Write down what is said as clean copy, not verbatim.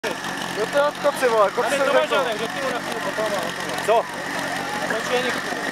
Jo to je od kopci, vole, kopci jsem jsem řekl. Co? Začíně.